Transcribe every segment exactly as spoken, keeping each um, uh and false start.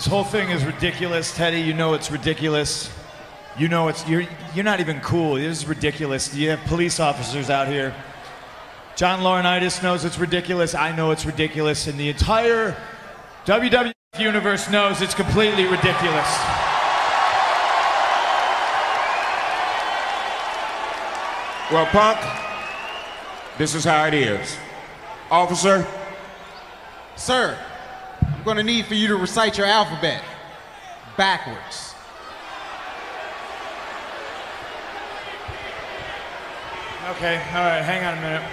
This whole thing is ridiculous, Teddy. You know it's ridiculous. You know it's you're you're not even cool. This is ridiculous. You have police officers out here. John Laurinaitis knows it's ridiculous. I know it's ridiculous, and the entire W W F universe knows it's completely ridiculous. Well, Punk, this is how it is. Officer? Sir, I'm gonna need for you to recite your alphabet backwards. Okay, all right, hang on a minute.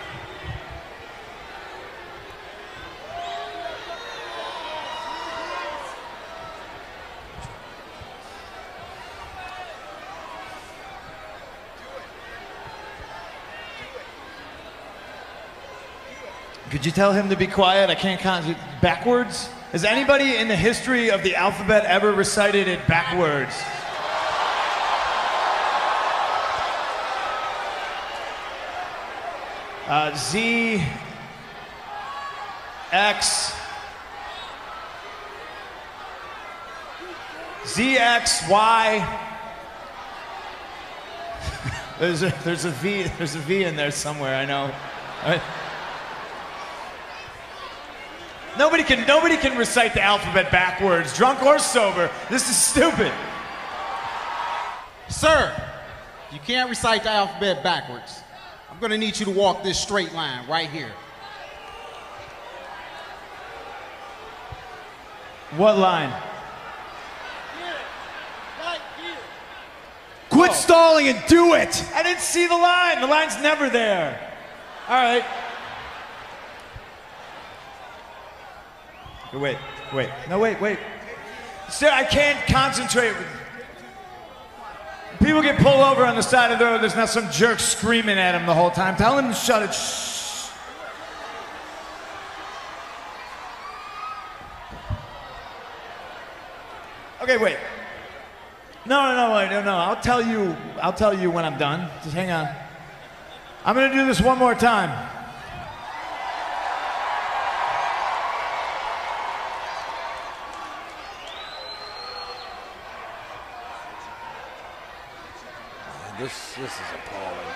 Could you tell him to be quiet? I can't concentrate. Backwards? Has anybody in the history of the alphabet ever recited it backwards? Uh, Z, X, Z, X, Y. there's a there's a V there's a V in there somewhere. I know. I, nobody can nobody can recite the alphabet backwards, drunk or sober. This is stupid. Sir, you can't recite the alphabet backwards. I'm gonna need you to walk this straight line right here. What line? Here, right here. Quit oh. stalling and do it! I didn't see the line. The line's never there. All right. Wait, wait. No, wait, wait. Sir, I can't concentrate. People get pulled over on the side of the road. There's not some jerk screaming at him the whole time. Tell him to shut it. Shh. Okay, wait. No, no, no, wait, no, no. I'll tell you. I'll tell you when I'm done. Just hang on. I'm gonna do this one more time. This, this is appalling.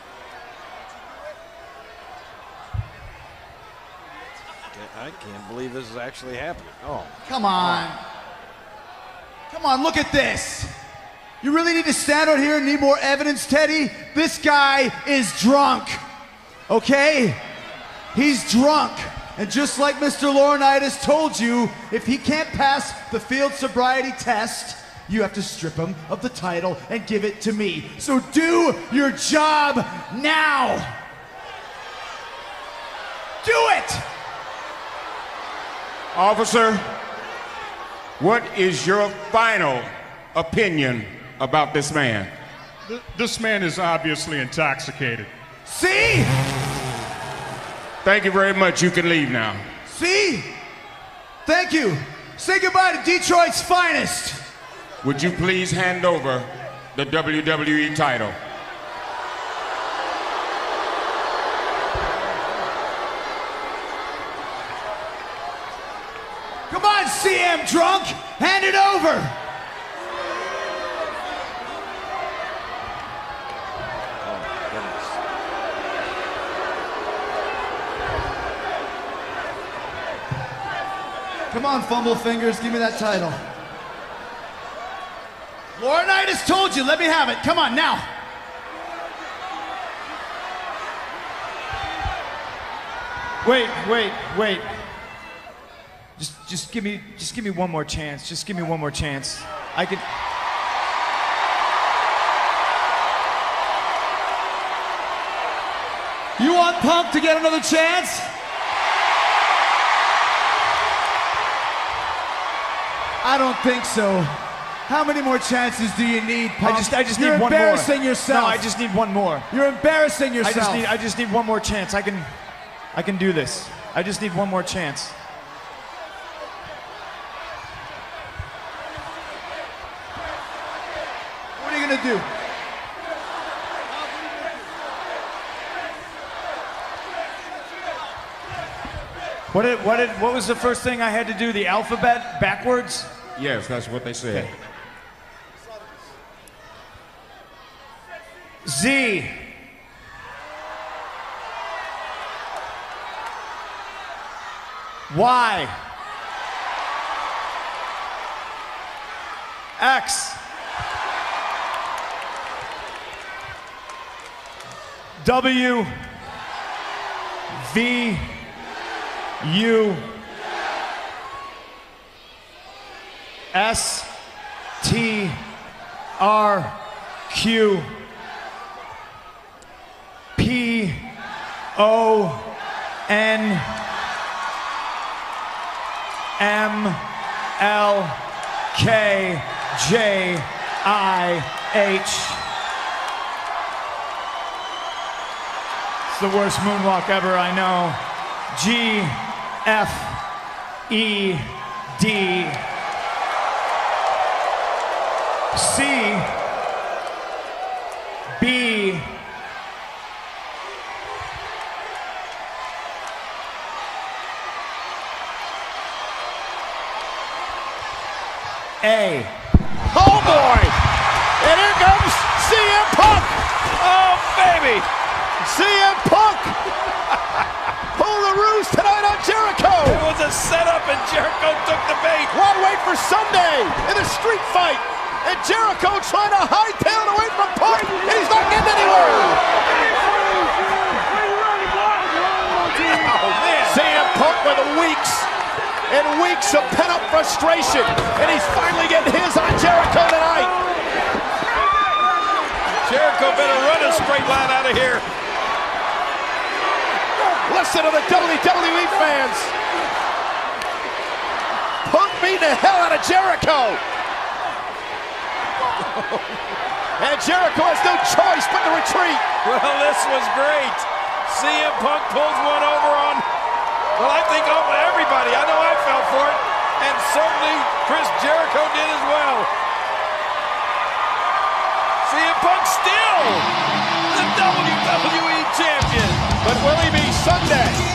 I can't believe this is actually happening. Oh. Come on. Come on, look at this. You really need to stand out here and need more evidence, Teddy? This guy is drunk, okay? He's drunk. And just like Mister Laurinaitis told you, if he can't pass the field sobriety test, you have to strip him of the title and give it to me. So do your job now. Do it! Officer, what is your final opinion about this man? Th this man is obviously intoxicated. See? Thank you very much. You can leave now. See? Thank you. Say goodbye to Detroit's finest. Would you please hand over the W W E title? Come on, C M Drunk, hand it over. Come on, Fumble Fingers, give me that title. Laurinaitis told you, let me have it. Come on, now. Wait, wait, wait. Just, just give me, just give me one more chance. Just give me one more chance. I could. You want Punk to get another chance? I don't think so. How many more chances do you need, Punk? I just, I just You're need one more. You're embarrassing yourself. No, I just need one more. You're embarrassing yourself. I just need, I just need one more chance. I can, I can do this. I just need one more chance. What are you gonna do? What did, what did, what was the first thing I had to do? The alphabet backwards? Yes, that's what they said. Z. Y. X. W. V. U. S. T. R. Q. P. O. N. M. L. K. J. I. H. It's the worst moonwalk ever, I know. G. F. E. D. C. B. A. Oh boy! And here comes C M Punk! Oh baby! C M Punk! Pull the ruse tonight on Jericho! It was a setup and Jericho took the bait. Why wait for Sunday in a street fight? And Jericho trying to hightail it away from Punk, and he's not getting anywhere! Oh man! C M Punk with weeks and weeks of pent-up frustration, and he's finally getting his on Jericho tonight. Jericho better run a straight line out of here. Listen to the W W E fans. Punk beating the hell out of Jericho. And Jericho has no choice but to retreat. Well, this was great. C M Punk pulls one over on, well, I think over everybody. I know I fell for it. And certainly Chris Jericho did as well. C M Punk still the W W E champion. But will he be Sunday?